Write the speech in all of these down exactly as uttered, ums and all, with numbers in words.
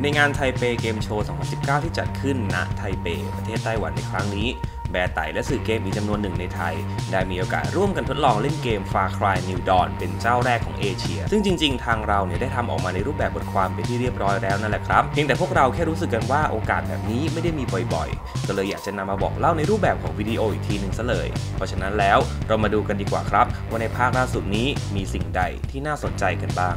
ในงานไทเปเกมโชว์ สองพันสิบเก้า ที่จัดขึ้นณไทเปประเทศไต้หวันในครั้งนี้แบร์ไต่และสื่อเกมอีกจำนวนหนึ่งในไทยได้มีโอกาสร่วมกันทดลองเล่นเกม Far Cry New Dawn เป็นเจ้าแรกของเอเชียซึ่งจริงๆทางเราเนี่ยได้ทำออกมาในรูปแบบบทความเป็นที่เรียบร้อยแล้วนั่นแหละครับเพียงแต่พวกเราแค่รู้สึกกันว่าโอกาสแบบนี้ไม่ได้มีบ่อยๆก็เลยอยากจะนำมาบอกเล่าในรูปแบบของวิดีโออีกทีหนึ่งซะเลยเพราะฉะนั้นแล้วเรามาดูกันดีกว่าครับว่าในภาคล่าสุดนี้มีสิ่งใดที่น่าสนใจกันบ้าง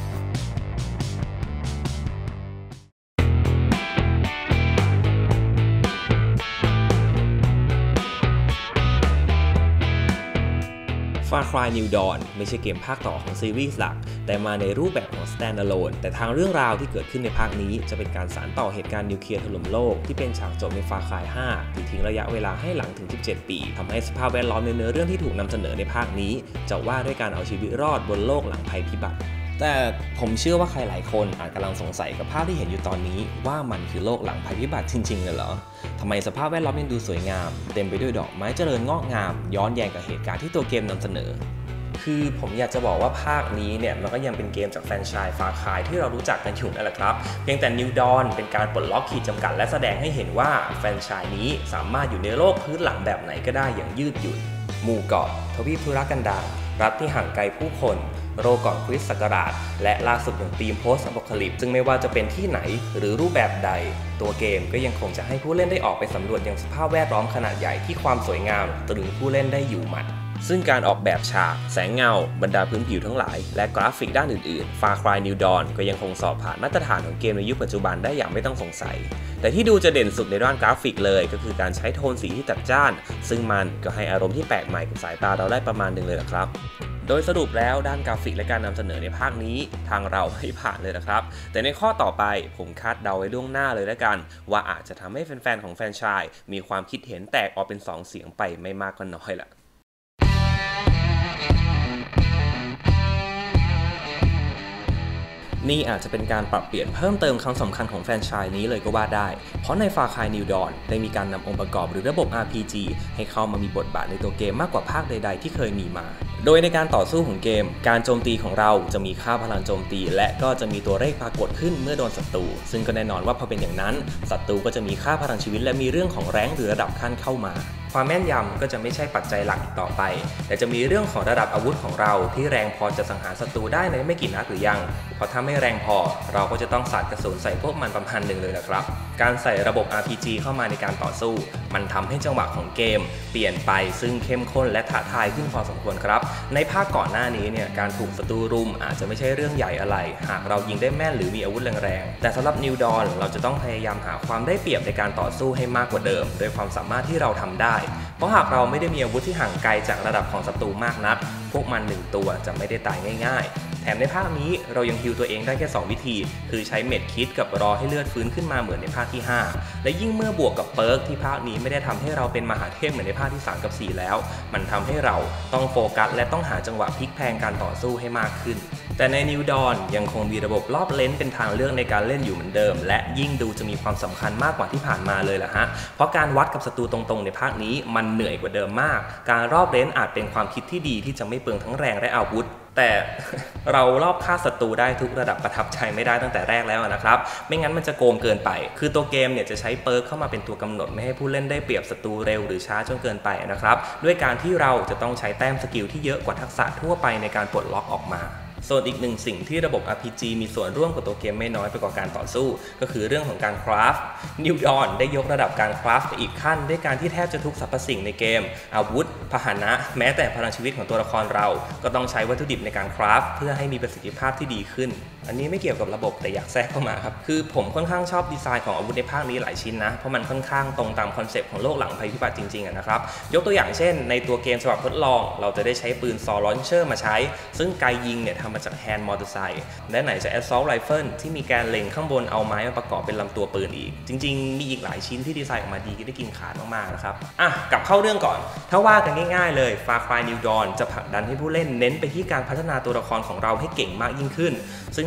Far Cry New Dawn ไม่ใช่เกมภาคต่อของซีรีส์หลักแต่มาในรูปแบบของ Standalone แต่ทางเรื่องราวที่เกิดขึ้นในภาคนี้จะเป็นการสานต่อเหตุการณ์นิวเคลียร์ถล่มโลกที่เป็นฉากจบใน Far Cry ห้าที่ทิ้งระยะเวลาให้หลังถึงสิบเจ็ดปีทำให้สภาพแวดล้อมในเนื้อเรื่องที่ถูกนำเสนอในภาคนี้จะว่าด้วยการเอาชีวิตรอดบนโลกหลังภัยพิบัติแต่ผมเชื่อว่าใครหลายคนอาจกำลังสงสัยกับภาพที่เห็นอยู่ตอนนี้ว่ามันคือโลกหลังภัยพิบัติจริงๆเลยเหรอทำไมสภาพแวดล้อมยังดูสวยงามเต็มไปด้วยดอกไม้เจริญงอกงามย้อนแย้งกับเหตุการณ์ที่ตัวเกมนำเสนอคือผมอยากจะบอกว่าภาคนี้เนี่ยมันก็ยังเป็นเกมจากแฟรนไชส์ Far Cry ที่เรารู้จักกันอยู่นั่นแหละครับเพียงแต่ New Dawn เป็นการปลดล็อกขีดจำกัดและแสดงให้เห็นว่าแฟรนไชส์นี้สามารถอยู่ในโลกพื้นหลังแบบไหนก็ได้อย่างยืดหยุ่นหมู่เกาะทวีปทุรกันดารรัฐที่ห่างไกลผู้คนโลกก่อนคริสต์ศักราชและล่าสุดอย่างธีม Post Apocalypse ซึ่งไม่ว่าจะเป็นที่ไหนหรือรูปแบบใดตัวเกมก็ยังคงจะให้ผู้เล่นได้ออกไปสำรวจยังสภาพแวดล้อมขนาดใหญ่ที่ความสวยงามตรึงผู้เล่นได้อยู่หมัดซึ่งการออกแบบฉากแสงเงาบรรดาพื้นผิวทั้งหลายและกราฟิกด้านอื่นๆ Far Cry New Dawn ก็ยังคงสอบผ่านมาตรฐานของเกมในยุคปัจจุบันได้อย่างไม่ต้องสงสัยแต่ที่ดูจะเด่นสุดในด้านกราฟิกเลยก็คือการใช้โทนสีที่จัดจ้านซึ่งมันก็ให้อารมณ์ที่แปลกใหม่กับสายตาเราได้ประมาณหนึ่งเลยนะครับโดยสรุปแล้วด้านกราฟิกและการนำเสนอในภาคนี้ทางเราให้ผ่านเลยนะครับแต่ในข้อต่อไปผมคาดเดาไว้ล่วงหน้าเลยแล้วกันว่าอาจจะทำให้แฟนๆของแฟรนไชส์มีความคิดเห็นแตกออกเป็นสองเสียงไปไม่มากก็น้อยละนี่อาจจะเป็นการปรับเปลี่ยนเพิ่มเติมครั้งสำคัญของแฟรนไชส์นี้เลยก็ว่าได้เพราะใน Far Cry New Dawn ได้มีการนำองค์ประกอบหรือระบบ อาร์ พี จี ให้เข้ามามีบทบาทในตัวเกมมากกว่าภาคใดๆที่เคยมีมาโดยในการต่อสู้ของเกมการโจมตีของเราจะมีค่าพลังโจมตีและก็จะมีตัวเลขปรากฏขึ้นเมื่อโดนศัตรูซึ่งก็แน่นอนว่าพอเป็นอย่างนั้นศัตรูก็จะมีค่าพลังชีวิตและมีเรื่องของแรงค์หรือระดับขั้นเข้ามาความแม่นยำก็จะไม่ใช่ปัจจัยหลักอีกต่อไปแต่จะมีเรื่องของระดับอาวุธของเราที่แรงพอจะสังหารศัตรูได้ในไม่กี่นัดหรือยังเพราะถ้าไม่แรงพอเราก็จะต้องสาดกระสุนใส่พวกมันประมาณหนึ่งเลยนะครับการใส่ระบบ อาร์ พี จี เข้ามาในการต่อสู้มันทำให้จังหวะของเกมเปลี่ยนไปซึ่งเข้มข้นและท้าทายขึ้นพอสมควรครับในภาคก่อนหน้านี้เนี่ยการถูกศัตรูรุมอาจจะไม่ใช่เรื่องใหญ่อะไรหากเรายิงได้แม่นหรือมีอาวุธแรงๆแต่สำหรับ New Dawn เราจะต้องพยายามหาความได้เปรียบในการต่อสู้ให้มากกว่าเดิมโดยความสามารถที่เราทำได้เพราะหากเราไม่ได้มีอาวุธที่ห่างไกลจากระดับของศัตรูมากนักพวกมันหนึ่งตัวจะไม่ได้ตายง่ายๆแถมในภาคนี้เรายังฮีลตัวเองได้แค่สองวิธีคือใช้เม็ดคิดกับรอให้เลือดฟื้นขึ้นมาเหมือนในภาคที่ห้าและยิ่งเมื่อบวกกับเปิร์กที่ภาคนี้ไม่ได้ทำให้เราเป็นมหาเทพเหมือนในภาคที่สามกับสี่แล้วมันทำให้เราต้องโฟกัสและต้องหาจังหวะพลิกแพลงการต่อสู้ให้มากขึ้นแต่ใน New Dawn ยังคงมีระบบรอบเลนเป็นทางเลือกในการเล่นอยู่เหมือนเดิมและยิ่งดูจะมีความสำคัญมากกว่าที่ผ่านมาเลยล่ะฮะเพราะการวัดกับศัตรูตรงๆในภาคนี้มันเหนื่อยกว่าเดิมมากการรอบเลนอาจเป็นความคิดที่ดีที่จะไม่เปลืองทั้งแรงและอาวุธแต่ เรารอบฆ่าศัตรูได้ทุกระดับประทับใจไม่ได้ตั้งแต่แรกแล้วนะครับไม่งั้นมันจะโกงเกินไปคือตัวเกมเนี่ยจะใช้เปิร์กเข้ามาเป็นตัวกำหนดไม่ให้ผู้เล่นได้เปรียบศัตรูเร็วหรือช้าจนเกินไปนะครับด้วยการที่เราจะต้องใช้แต้มสกิลที่เยอะกว่าทักษะทั่วไปในการปลดล็อกออกมาส่วนอีกหนึ่งสิ่งที่ระบบ อาร์ พี จี มีส่วนร่วมกับตัวเกมไม่น้อยไปกว่าการต่อสู้ก็คือเรื่องของการคราฟต์ New Dawn ได้ยกระดับการคราฟต์ไปอีกขั้นด้วยการที่แทบจะทุกสรรพสิ่งในเกมอาวุธพาหนะแม้แต่พลังชีวิตของตัวละครเราก็ต้องใช้วัตถุดิบในการคราฟต์เพื่อให้มีประสิทธิภาพที่ดีขึ้นอันนี้ไม่เกี่ยวกับระบบแต่อยากแทรกเข้ามาครับคือผมค่อนข้างชอบดีไซน์ของอาวุธในภาคนี้หลายชิ้นนะเพราะมันค่อนข้างตรงตามคอนเซปต์ของโลกหลังภัยพิบัติจริงๆนะครับยกตัวอย่างเช่นในตัวเกมฉบับทดลองเราจะได้ใช้ปืนซอลอนเชอร์มาใช้ซึ่งไกยิงเนี่ยทำมาจากแฮนด์มอเตอร์ไซค์และไหนจะ Assault Rifle ที่มีการเล็งข้างบนเอาไม้มาประกอบเป็นลำตัวปืนอีกจริงๆมีอีกหลายชิ้นที่ดีไซน์ออกมาดีได้กินขาดมากๆนะครับอ่ะกลับเข้าเรื่องก่อนถ้าว่ากันง่ายๆเลย Far Cry New Dawn จะผลักดันให้ผู้เล่นเน้นไปที่การพัฒนาตัวละครของเราให้เก่งมากยิ่งขึ้นซึ่ง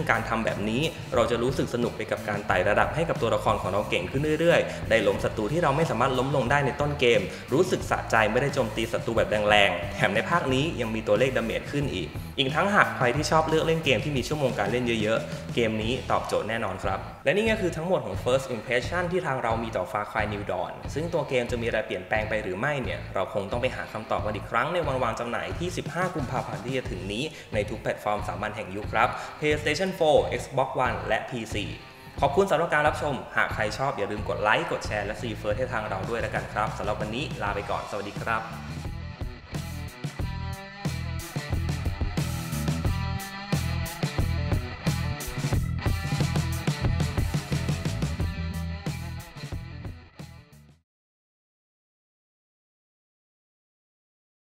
การทำแบบนี้เราจะรู้สึกสนุกไปกับการไต่ระดับให้กับตัวละครของเราเก่งขึ้นเรื่อยๆได้ล้มศัตรูที่เราไม่สามารถล้มลงได้ในต้นเกมรู้สึกสะใจไม่ได้โจมตีศัตรูแบบแรงๆแถมในภาคนี้ยังมีตัวเลขดาเมจขึ้นอีกอีกทั้งหากใครที่ชอบเลือกเล่นเกมที่มีชั่วโมงการเล่นเยอะๆเกมนี้ตอบโจทย์แน่นอนครับและนี่ก็คือทั้งหมดของ first impression ที่ทางเรามีต่อ Far Cry New Dawn ซึ่งตัวเกมจะมีอะไรเปลี่ยนแปลงไปหรือไม่เนี่ยเราคงต้องไปหาคำตอบกันอีกครั้งในวันวางจำหน่ายที่สิบห้ากุมภาพันธ์ที่จะถึงนี้ในทุกแพลตฟอร์มสามัญแห่งยุคครับ PlayStation โฟร์ Xbox One และ พี ซี ขอบคุณสำหรับการรับชมหากใครชอบอย่าลืมกดไลค์กดแชร์และ ซี เฟิร์ส ให้ทางเราด้วยแล้วกันครับสำหรับวันนี้ลาไปก่อนสวัสดีครับ